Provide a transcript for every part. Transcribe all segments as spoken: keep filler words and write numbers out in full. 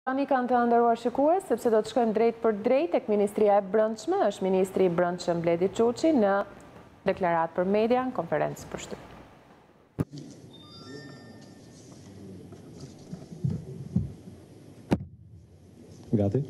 Tani kanë të nderuar shikues, sepse do të shkojmë drejt për drejt tek Ministria e Brendshme, është Ministri i Brendshëm Bledi Çuçi në deklaratë për media, në konferencë për shtyp. Gati?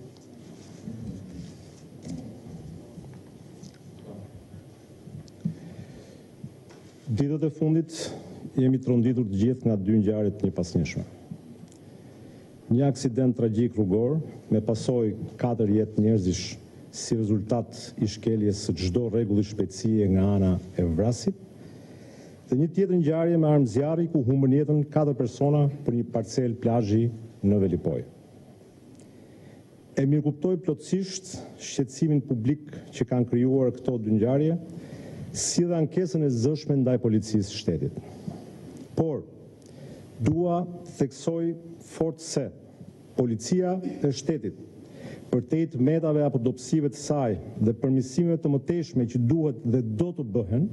Ditët e fundit jemi tronditur të gjithë nga dy ngjarje të njëpasnjëshme. Një aksident tragjik rrugor me pasojë katër jetë njerëzish si rezultat i shkeljes së çdo rregulli shpejtësie nga ana e vrasit, dhe një tjetër ngjarje me armë zjarri ku humbën jetën katër persona për një parcel plazhi në Velipoj. E mirëkuptoj plotësisht shqetësimin publik që kanë krijuar këto dy ngjarje, si dhe ankesën e zëshme ndaj policisë shtetit. Por dua theksoj fort se policia e shtetit, përtej të metave apo dobësive të saj dhe përmirësimeve të mëtejshme që duhet dhe do të bëhen,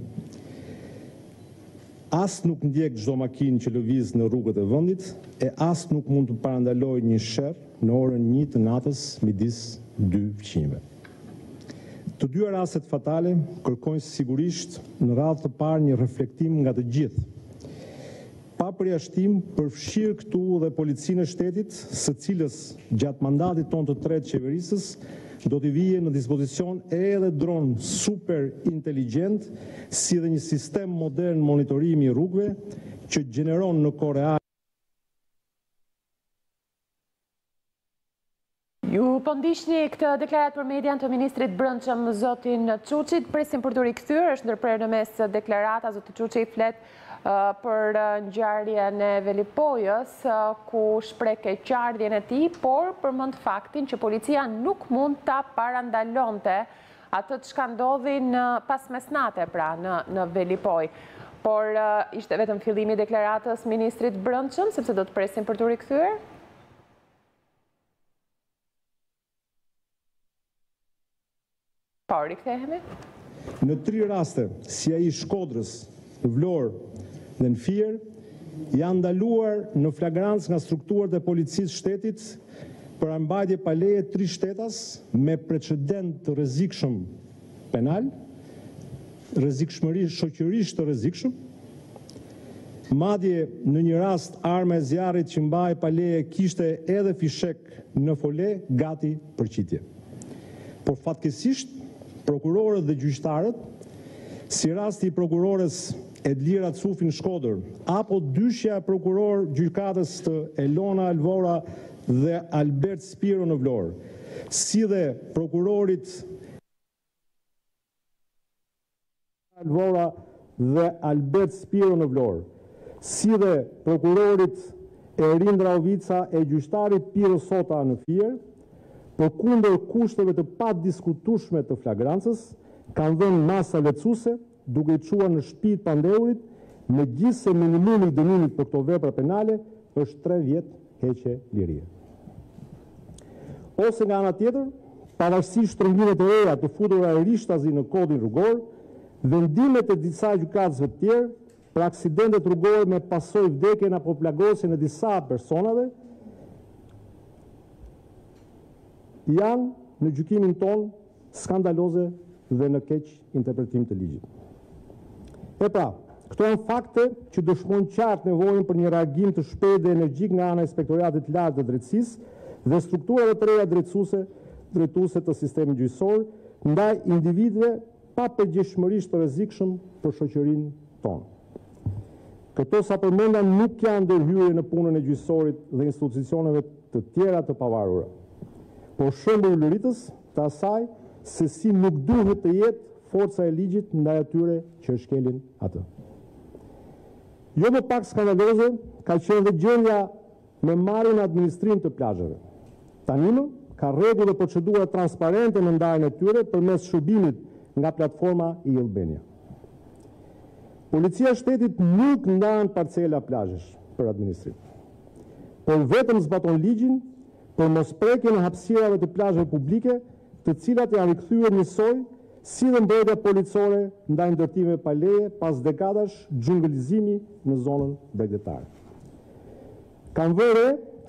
as nuk ndjek çdo makinë që lëviz në rrugët e vendit, e as nuk mund të parandalojë një sherr në orën një të natës midis dy fqinjve. Të dyja rastet fatale kërkojnë sigurisht në radhë të parë një reflektim nga të gjithë, pa përjashtim përfshirë këtu dhe policinë e shtetit, së cilës gjatë mandatit tonë të tretë qeverisës do t'i vije në dispozicion edhe dron super inteligjent, si dhe një sistem modern monitorimi i rrugëve që gjeneron në kohë reale. Ju po ndiqni këtë deklaratë për median të Ministrit Brendshëm zotin Çuçi, presim për të rikthyer, është ndërprerë në mes deklarata, zoti Çuçi flet për ngjarjen e Velipojës, ku shpreh keqardhjen e tij, por përmend faktin që policia nuk mund ta parandalonte atë çka ndodhi në pas mesnate, pra në në Velipoj. Por ishte vetëm fillimi i deklaratës Ministrit Brendshëm, sepse do të presim për të rikthyer. Po, rikthehemi. Në tri raste, si ai i Shkodrës, në Vlorë dhe në Fier, janë ndaluar në flagrancë nga strukturat e policisë shtetit për mbajtje pa leje tri shtetas me precedent të rrezikshëm penal, rrezikshmëri shoqërisht të rrezikshëm. Madje në një rast arma e zjarrit që mbahej pa leje kishte edhe fishek në fole gati për qitje. Por fatkeqësisht prokurorët dhe gjyqtarët, si rasti i prokurores Edlira Cufi në Shkodër, apo dyshja e prokuror gjykatës të Elona Alvora dhe Albert Spiro në Vlorë, si dhe prokurorit Alvora dhe Albert Spiro në Vlorë, si dhe prokurorit Erin Draovica e gjyqtarit Piro Sota në Fier, për kundër kushteve të padiskutueshme të flagrancës, kanë dhënë masa lehtësuese, duke i çuar në shtëpi të pandeurit, megjithëse minimumi i dënimit për këto vepra penale është tre vjet heqje lirie. Ose nga ana tjetër, pavarësisht shtrëngimeve të reja të futura rishtazi në kodin rrugor, vendimet e disa gjykatësve të tjerë për aksidentet rrugore me pasojë vdekjen apo plagosjen e disa personave janë në gjykimin ton skandaloze dhe në keq interpretim të ligjit. E pra, këto janë fakte që dëshmojnë qartë nevojën për një reagim të shpejtë dhe energjik nga ana e Inspektoratit të Lartë të Drejtësisë dhe strukturave të reja drejtësuese, drejtuese të sistemit gjyqësor ndaj individëve pa përgjegjshmërisht të rrezikshëm për shoqërinë tonë. Këto sa përmenda nuk janë ndërhyrje në punën e gjyqësorit dhe institucioneve të tjera të pavarura, por shembull ulëritës të asaj se si nuk duhet të jetë forca e ligjit ndaj atyre që shkelin atë. Jo më pak skandaloze ka qenë dhe gjendja me marrjen e administrimit të plazheve. Tani më ka rregull dhe procedura transparente në ndarjen e tyre përmes shërbimit nga platforma i Albania. Policia e shtetit nuk ndan parcela plazhesh për administrim, por vetëm zbaton ligjin për mosprekjen e hapësirave të plazheve publike, të cilat janë rikthyer njësoj si dhe mbrojtja policore ndaj ndërtimeve pa leje pas dekadash xhungëllizimi në zonën bregdetare. Kanë vëre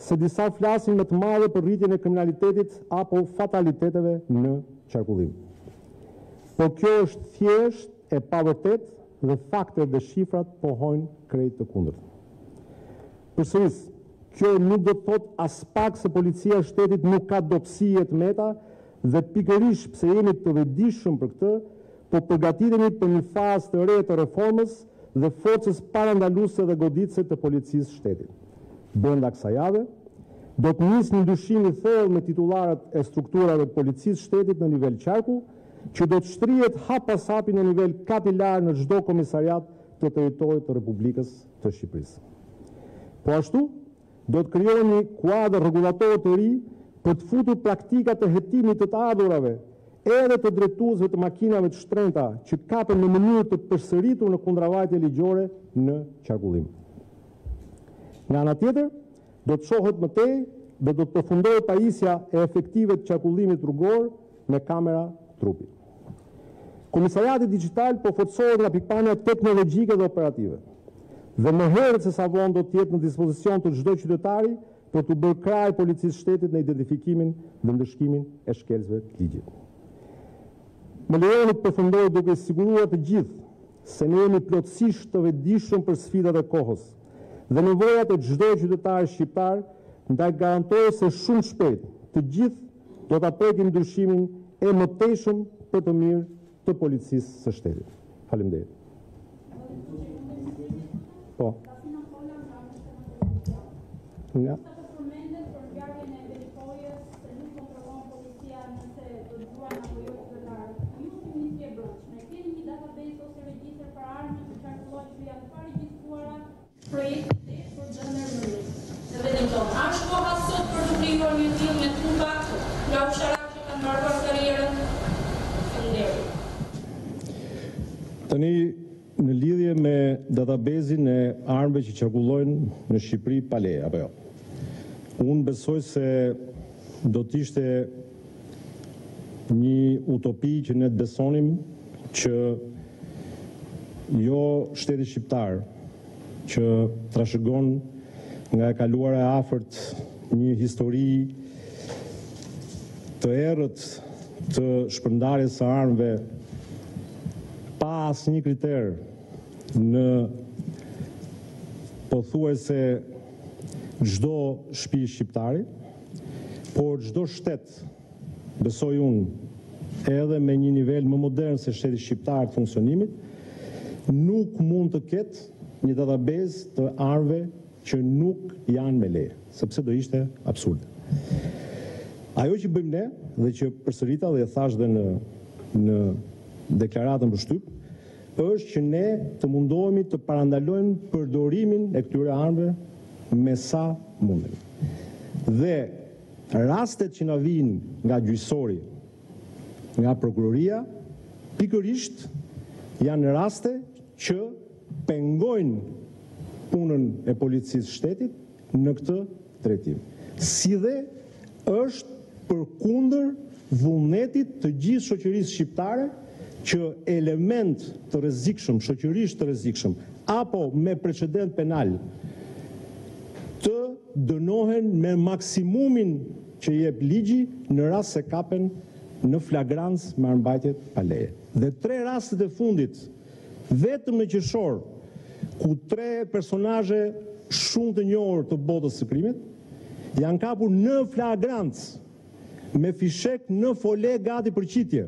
se disa flasin më të madhe për rritjen e kriminalitetit apo fataliteteve në qarkullim. Por kjo është thjesht e pavërtet dhe faktet dhe shifrat pohojnë krejt të kundërt. Përsëris, kjo nuk do të thot as pak se policia e shtetit nuk ka dobësi e të meta dhe pikërisht pse jemi të vetëdijshëm për këtë, po përgatitemi për një fazë të re të reformës dhe forcës parandaluese dhe goditëse të policisë shtetit. Brenda kësaj jave, do të nisë një ndryshim i thellë me titullarët e strukturave të policisë shtetit në nivel qarku, që do të shtrihet hap pas hapi në nivel kapitular në çdo komisariat të territorit të Republikës të Shqipërisë. Po ashtu, do të krijohet një kuadër rregullator të ri për të futur praktika të hetimit të të ardhurave, edhe të drejtuesve të makinave të shtrenjta që kapen në mënyrë të përsëritur në kundravajtje ligjore në qarkullim. Nga ana tjetër, do të shohet më tej dhe do të përfundohet pajisja e efektive të qarkullimit rrugor me kamera trupi. Komisariati Digjital po forcohet nga pikpamja teknologjike dhe operative. Dhe më herët se sa vonë do të jetë në dispozicion të çdo qytetari për të bërë kraj policisë shtetit në identifikimin dhe ndëshkimin e shkelësve të ligjit. Më lejoni të përfundoj duke siguruar të gjithë se ne jemi plotësisht të vetëdijshëm për sfidat e kohës dhe nevojat e çdo qytetari shqiptar, ndaj garantoj se shumë shpejt të gjithë do ta prekin ndryshimin e mëtejshëm për të mirë të policisë së shtetit. Faleminderit. Po. Nga. Ashtë koha sot për të krijuar një tillë me trupa nga usharat që kanë mbaruar karrierën? Tani, në lidhje me databazin e armëve që qarkullojnë në Shqipëri pa leje, apo jo? Unë besoj se do të ishte një utopi që ne të besonim që jo shteti shqiptar që trashëgon nga e kaluara e afërt një histori të errët të shpërndarjes së armëve pa asnjë kriter në pothuajse çdo shtëpi shqiptare, por çdo shtet, besoj unë, edhe me një nivel më modern se shteti shqiptar të funksionimit, nuk mund të ketë një database të armëve që nuk janë me leje, sepse do ishte absurde. Ajo që bëjmë ne, dhe që përsërita dhe e thash dhe në, në deklaratën për shtyp, është që ne të mundohemi të parandalojmë përdorimin e këtyre armëve me sa mundemi. Dhe rastet që na vijnë nga gjyqësori, nga prokuroria, pikërisht janë raste që pengojnë punën e policisë shtetit në këtë drejtim. Si dhe është përkundër vullnetit të gjithë shoqërisë shqiptare që element të rrezikshëm, shoqërisht të rrezikshëm, apo me precedent penal të dënohen me maksimumin që jep ligji në rast se kapen në flagrancë me armbajtjet pa leje. Dhe tre rastet e fundit, vetëm në qershor, ku tre personazhe shumë të njohur të botës së krimit janë kapur në flagrancë me fishek në fole gati për qitje.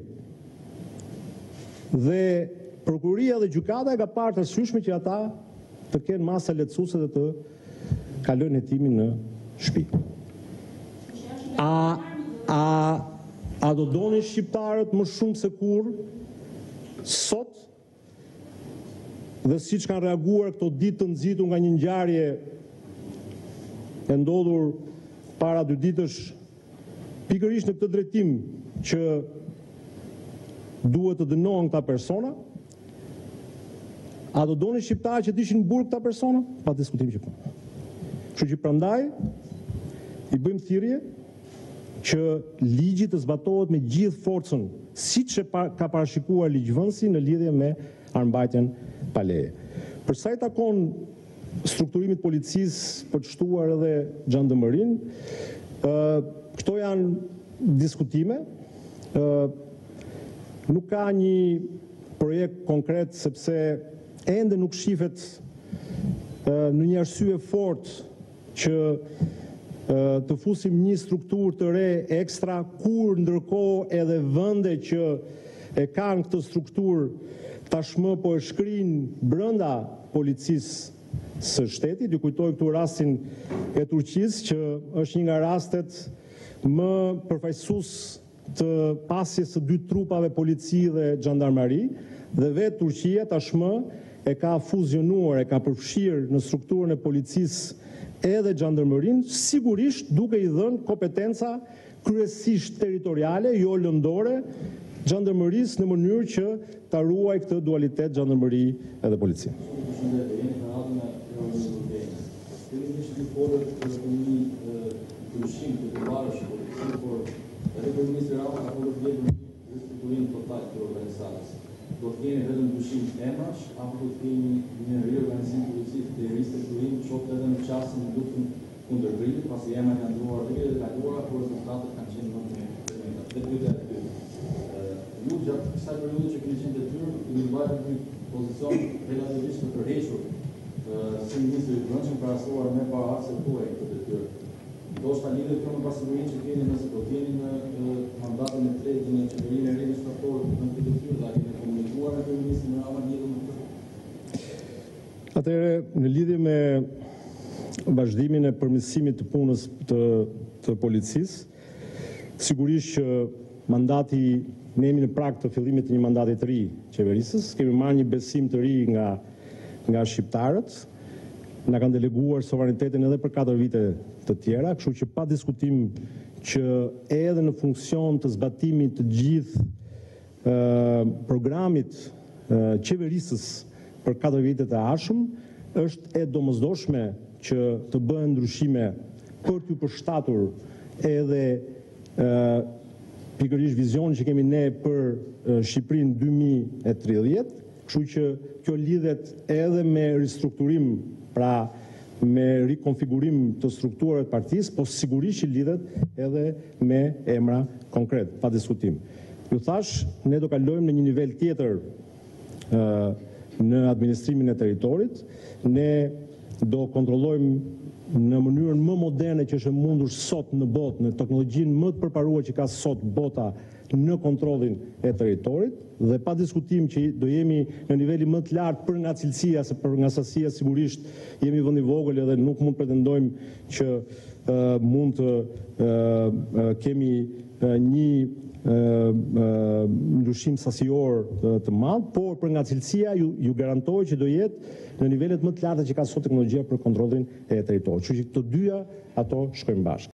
Dhe prokuria dhe gjykata e ka parë të arsyeshme që ata të kenë masa lehtësuese dhe të kalojnë hetimin në shtëpi. A a a do donin shqiptarët më shumë se kur sot? Dhe si që kanë reaguar këto ditë të nxitur nga një ngjarje e ndodhur para dy ditësh pikërisht në këtë drejtim që duhet të dënohen këta persona, a do donin shqiptarë që të ishin burg këta persona? Pa diskutim që po. Kështu që prandaj i bëjmë thirrje që ligji të zbatohet me gjithë forcën, siç e ka parashikuar ligjvënësi në lidhje me armbajtjen pa leje. Për sa i takon strukturimit policisë për të shtuar edhe xhandarmerinë. Këto janë diskutime. Nuk ka një projekt konkret sepse ende nuk shifet në një arsye fort që të fusim një strukturë të re ekstra, kur ndërkohë edhe vende që e kanë këtë strukturë tashmë po e shkrinë brenda policisë së shtetit. Ju kujtoj këtu rastin e Turqisë, që është një nga rastet më përfaqësues të pasjes së dy trupave polici dhe xhandarmeri, dhe vetë Turqia tashmë e ka fuzionuar, e ka përfshirë në strukturën e policisë edhe xhandarmerinë, sigurisht duke i dhënë kompetenca kryesisht territoriale, jo lëndore, xhandarmerisë në mënyrë që ta ruaj këtë dualitet xhandarmeri edhe polici. Do të keni vetëm dyshim emrash, apo do të keni një riorganizim policisë të ristrukturim, qoftë edhe në qasën në luftën kundër krimit, pasi emrat janë ndruar dhe dhe kaluara, por rezultatet kanë qenë më të mira. Dhe pyetja e dytë. Ju gjatë kësaj periudhe që keni qenë detyrë, keni mbajtur një pozicion relativisht të tërhequr si ministri i brendshëm krahasuar me paraardhësit tuaj këtë detyrë. Ndoshta lidhet kjo me pasigurinë që keni nëse do t'jeni në mandatin e tretë në qeverinë e rendit shtator në këtë detyrë, dhe keni komunikuar me kryeministrin Rama lidhur me këtë? Atëherë, në lidhje me vazhdimin e përmirësimit të punës të, të policisë, sigurisht që mandati, ne jemi në prag të fillimit të një mandati të ri qeverisës, kemi marrë një besim të ri nga, nga shqiptarët, na kanë deleguar sovranitetin edhe për katër vite të tjera, kështu që pa diskutim që edhe në funksion të zbatimit të gjithë uh, programit uh, qeverisës për katër vitet e ardhshëm, është e domosdoshme që të bëhen ndryshime për t'ju përshtatur edhe uh, pikërisht vizionin që kemi ne për uh, Shqipërinë dy mijë e tridhjetë, kështu që kjo lidhet edhe me ristrukturim, pra me rikonfigurim të strukturave të partisë, po sigurisht që lidhet edhe me emra konkret, pa diskutim. Ju thash, ne do kalojmë në një nivel tjetër uh, në administrimin e territorit, ne do kontrollojmë në mënyrën më moderne që është mundur sot në botë, në teknologjinë më të përparuar që ka sot bota në kontrollin e territorit, dhe pa diskutim që do jemi në niveli më të lartë për nga cilësia, se për nga sasia sigurisht jemi vend i vogël edhe nuk mund pretendojmë që uh, mund të uh, uh, kemi uh, një uh, uh, ndryshim sasior uh, të madh, por për nga cilësia ju, ju garantoj që do jetë në nivelet më të larta që ka sot teknologjia për kontrollin e territorit. Kështu që këto dyja ato shkojnë bashkë.